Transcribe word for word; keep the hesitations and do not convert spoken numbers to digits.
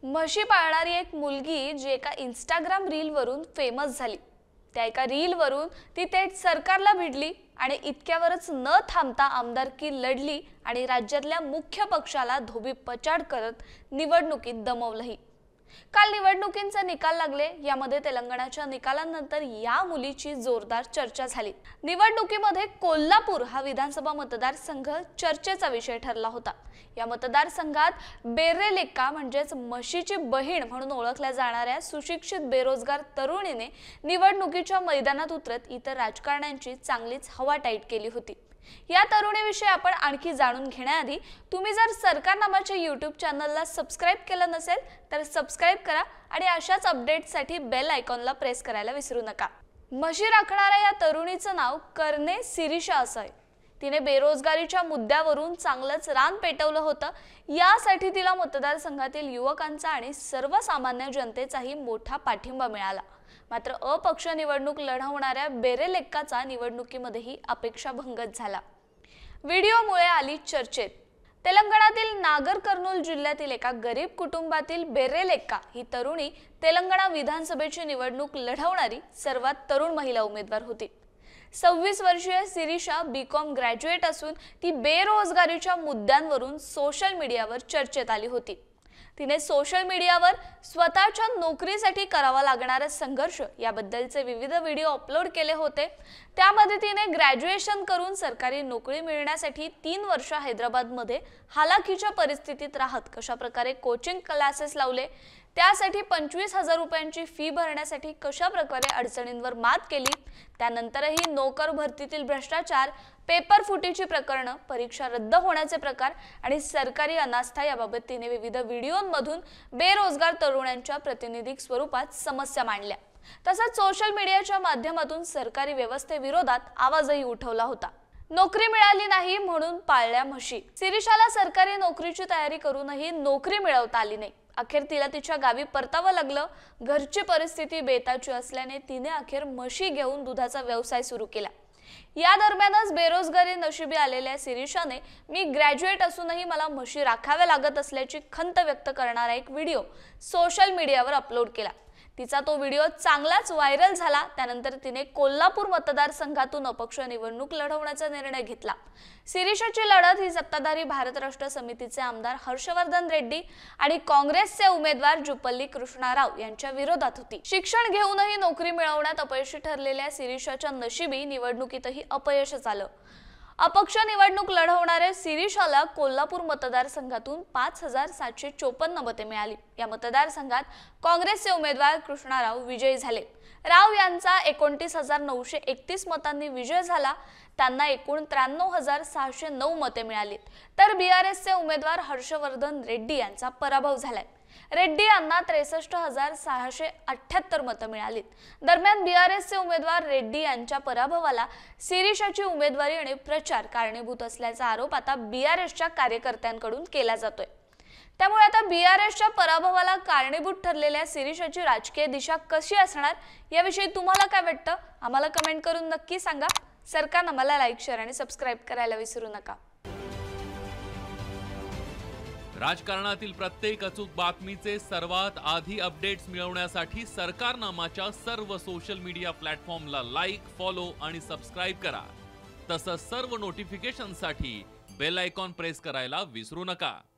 म्हशी पाळणारी एक मुलगी जी एका इंस्टाग्राम रील वरून फेमस झाली। त्या एका रील वरून ती थेट सरकारला भिडली आणि इतक्यावरच न थांबता आमदारकी लढली आणि राज्यातल्या मुख्य पक्षाला धोबीपछाड करत निवडणुकीत दमवलंही। काल निवडणुकींचे निकाल लागले। यामध्ये तेलंगणाच्या निकालानंतर या मुलीची जोरदार चर्चा झाली। निवडणुकीमध्ये कोल्हापूर हा विधानसभा मतदारसंघ चर्चेचा विषय ठरला होता। या मतदारसंघात बेर्रेलेक्का म्हणजेच म्हशीची बहीण म्हणून ओळखल्या जाणाऱ्या सुशिक्षित बेरोजगार तरुणीने निवडणुकीच्या मैदानात उतरत इतर राजकारण्यांची चांगलीच हवा टाईट केली होती। या तरुणीविषयी आपण आणखी जाणून घेण्याआधी तुम्ही जर सरकार नामाच्या यूट्यूब चॅनलला सबस्क्राइब केलं नसेल तर सबस्क्राइब करा आणि अशाच अपडेट्ससाठी बेल आयकॉनला प्रेस करायला विसरू नका। म्हशी राखणाऱ्या या तरुणीचं नाव करणे सिरीशा असं आहे। तिने बेरोजगारीच्या मुद्द्यावरून चांगलंच रान पेटवलं होतं। यासाठी तिला मतदारसंघातील युवकांचा आणि सर्वसामान्य जनतेचाही मोठा पाठिंबा मिळाला। मात्र अपक्ष निवडणूक लढवणाऱ्या बेर्रेलेक्काचा निवडणुकीमध्येही अपेक्षाभंगच झाला। व्हिडिओमुळे आली चर्चेत। तेलंगणातील नागर कर्नूल जिल्ह्यातील एका गरीब कुटुंबातील बेर्रेलेक्का ही तरुणी तेलंगणा विधानसभेची निवडणूक लढवणारी सर्वात तरुण महिला उमेदवार होती। सव्वीस वर्षीय सिरीशा बीकॉम ग्रॅज्युएट असून ती बेरोजगारीच्या मुद्द्यांवरून सोशल मीडियावर चर्चेत आली होती। तिने सोशल मीडियावर स्वतःच्या नोकरीसाठी करावा लागणारा संघर्ष याबद्दलचे विविध व्हिडिओ अपलोड केले होते। त्यामध्ये तिने ग्रॅज्युएशन करून सरकारी नोकरी मिळण्यासाठी तीन वर्ष हैदराबादमध्ये हालाकीच्या परिस्थितीत राहत कशा प्रकारे कोचिंग क्लासेस लावले, त्यासाठी पंचवीस हजार रुपयांची फी भरण्यासाठी कशा प्रकारे अडचणींवर मात केली, त्यानंतरही नोकर भरतीतील भ्रष्टाचार, पेपर फुटीची प्रकरण, परीक्षा रद्द होण्याचे प्रकार आणि सरकारी अनास्था याबाबत तिने विविध व्हिडिओंमधून बेरोजगार तरुणांच्या प्रातिनिधिक स्वरूपात समस्या मांडल्या। तसंच सोशल मीडियाच्या माध्यमातून सरकारी व्यवस्थेविरोधात आवाजही उठवला होता। नोकरी मिळाली नाही म्हणून पाळल्या म्हशी। सिरीशाला सरकारी नोकरीची तयारी करूनही नोकरी मिळवता आली नाही। अखेर तिला तिच्या गावी परतावं लागलं। घरची परिस्थिती बेताची असल्याने तिने अखेर म्हशी घेऊन दुधाचा व्यवसाय सुरू केला। या दरम्यानच बेरोजगारी नशिबी आलेल्या सिरीशाने मी ग्रॅज्युएट असूनही मला म्हशी राखाव्या लागत असल्याची खंत व्यक्त करणारा एक व्हिडिओ सोशल मीडियावर अपलोड केला। तिचा तो व्हिडिओ चांगलाच व्हायरल झाला। त्यानंतर तिने कोल्हापूर मतदारसंघातून अपक्ष निवडणूक लढवण्याचा निर्णय घेतला। सिरीशाची लढत ही सत्ताधारी भारत राष्ट्र समितीचे आमदार हर्षवर्धन रेड्डी आणि काँग्रेसचे उमेदवार जुपल्ली कृष्णाराव यांच्या विरोधात होती। शिक्षण घेऊनही नोकरी मिळवण्यात अपयशी ठरलेल्या सिरीशाच्या नशिबी निवडणुकीतही अपयशच आलं। अपक्ष निवडणूक लढवणाऱ्या सिरीशाला कोल्हापूर मतदारसंघातून पाच हजार सातशे चोपन्न मते मिळाली। या मतदारसंघात काँग्रेसचे उमेदवार कृष्णाराव विजयी झाले। राव यांचा एकोणतीस हजार नऊशे एकतीस मतांनी विजय झाला। त्यांना एकूण त्र्याण्णव हजार सहाशे नऊ मते मिळाली, तर बीआरएसचे उमेदवार हर्षवर्धन रेड्डी यांचा पराभव झालाय। रेड्डी यांना त्रेसष्ट हजार सहाशे अठ्ठ्याहत्तर मतं मिळाली। दरम्यान बीआरएसचे उमेदवार रेड्डी यांच्या पराभवाला सिरीशाची उमेदवारी आणि प्रचार कारणीभूत असल्याचा आरोप आता बीआरएसच्या कार्यकर्त्यांकडून केला जातोय। त्यामुळे आता बीआरएसच्या पराभवाला कारणीभूत ठरलेल्या सिरीशाची राजकीय दिशा कशी असणार याविषयी तुम्हाला काय वाटतं आम्हाला कमेंट करून नक्की सांगा। सरकार आम्हाला लाईक, शेअर आणि सबस्क्राइब करायला विसरू नका। राजकारणातील प्रत्येक अचूक बातमीचे सर्वात आधी अपडेट्स मिळवण्यासाठी सरकारनामाच्या सर्व सोशल मीडिया प्लॅटफॉर्मला लाईक, फॉलो आणि सबस्क्राइब करा। तसंच सर्व नोटिफिकेशनसाठी बेल आयकॉन प्रेस करायला विसरू नका।